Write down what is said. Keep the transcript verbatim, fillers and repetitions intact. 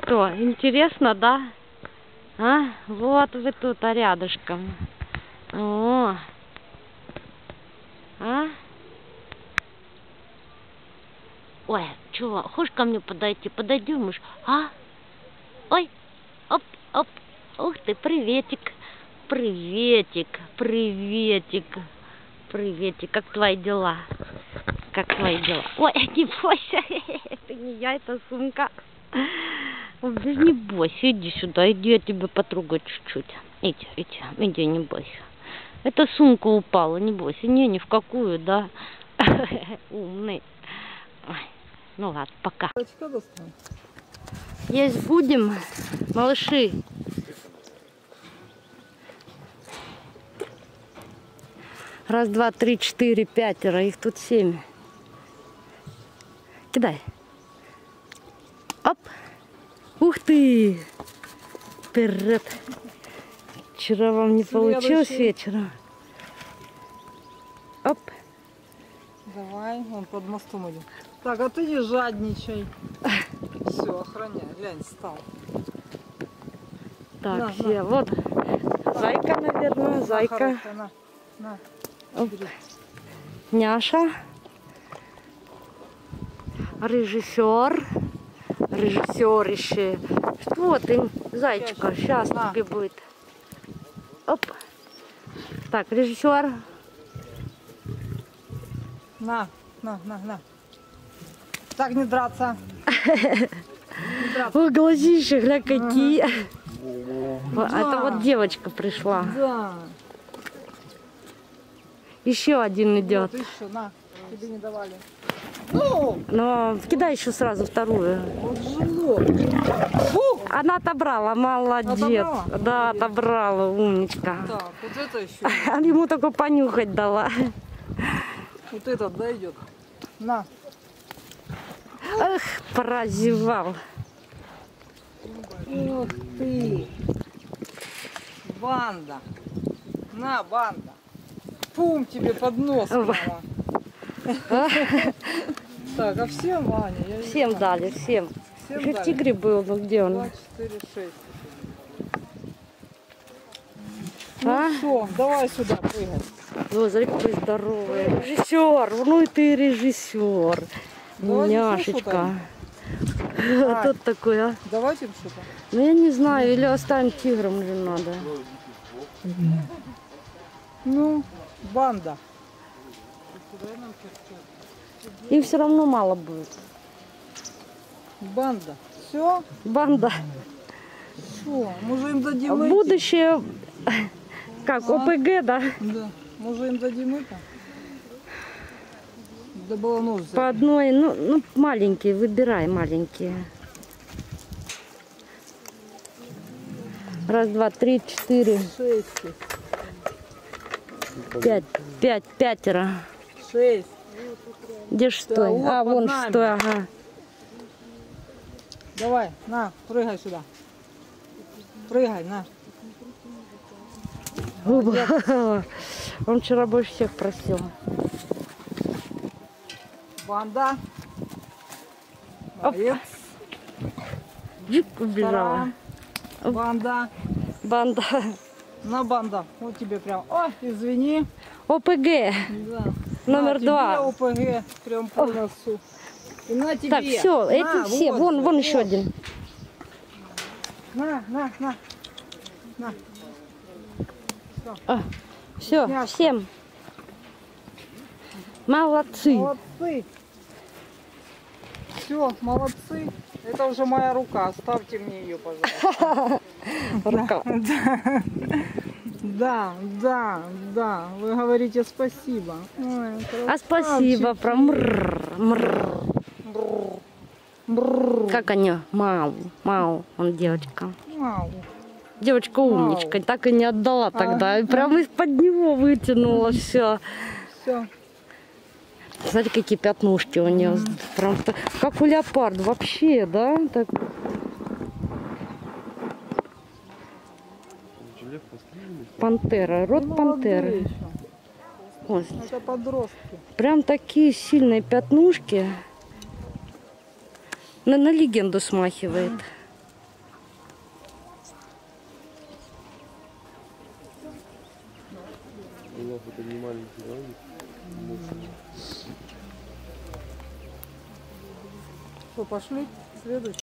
Что, интересно, да? А? Вот вы тут, а рядышком. О. А? Ой, чего? Хочешь ко мне подойти? Подойди, муж. А? Ой. Оп, оп. Ух ты, приветик. Приветик, приветик. Приветик. Как твои дела? Как твои дела? Ой, не бойся. Это не я, это сумка. Не бойся, иди сюда, иди, я тебя потрогаю чуть-чуть. Иди, иди, иди, не бойся. Эта сумка упала, не бойся. Не, ни в какую, да. Умный. Ой, ну ладно, пока. Есть будем, малыши. Раз, два, три, четыре, пятеро. Их тут семь. Кидай. Оп. Ух ты. Вперед. Вчера вам не получилось вечером. Оп. Давай, он под мостом идет. Так, а ты не жадничай. Все, охраняй. Глянь, встал. Так, на, все. на. Вот. Зайка, наверное. На, Зайка. хорошая, на, на. Оп. Няша. Режиссер. Режиссерище. Что ты, зайчика? Сейчас на. тебе будет. Оп. Так, режиссер. На, на, на, на. Так, не драться. Не драться. О, глазища, гля какие. Ага. Да. Это вот девочка пришла. Да. Еще один идет. Вот еще, на. Тебе не давали. Ну! Но кидай еще сразу вторую. Вот жило. Она отобрала, молодец. Отобрала? Да, отобрала, умничка. Так, вот это еще. Она ему только понюхать дала. Вот этот дойдет. На. Эх, прозевал. Ух ты. Банда. На, банда. Пум тебе под нос. Мама. Так, а всем, Ваня? Я Всем знаю. дали, всем. Всем Еще дали. тигре был, ну где он? два, четыре, шесть. А? Ну все, давай сюда прыгай. Ну, смотри, какой здоровый. Режиссер, ну и ты режиссер. Давай Няшечка. А, Тут такой, а? давайте что-то. Ну я не знаю, или оставим тигром же надо. Ну, банда. Им все равно мало будет. Банда. Все? Банда. Все, мы же им дадим эти. Будущее, как, А? ОПГ, да? Да. Мы же им дадим это. Да было нож взять. По одной, ну, ну, маленькие, выбирай маленькие. Раз, два, три, четыре, Шесть. пять, пять, пятеро. Шесть. Где шестой? вот А, под вон нами. шестой, ага. Давай, на, прыгай сюда. Прыгай, на. Оба. Он вчера больше всех просил. Банда. Оп. Молодец. Джик, убежала. Вторая. Банда. Банда. На, банда. Вот тебе прям. О, извини. ОПГ. Да. Номер на тебе два. ОПГ прям по носу. И на тебе. Так, все, На, эти все. вот Вон, же, вон вот. еще один. На, на, на. На. А, все, Няшка. всем. Молодцы. Молодцы. Все, молодцы. Это уже моя рука. Оставьте мне ее, пожалуйста. Рука. Да, да, да. Вы говорите спасибо. Ой, А спасибо, про мррр, мррр. Бррр. Как они? Мау, мау, он девочка. Мау. Девочка умничка, так и не отдала тогда. И прямо из-под него вытянула все. Все. Смотри, какие пятнушки у нее. Прям как у леопарда вообще, да? Так. Пантера, род пантеры. Вот. Это подростки. Прям такие сильные пятнушки. На, на легенду смахивает. Лох это не маленький, да? Мощный. Что, пошли? Следующий.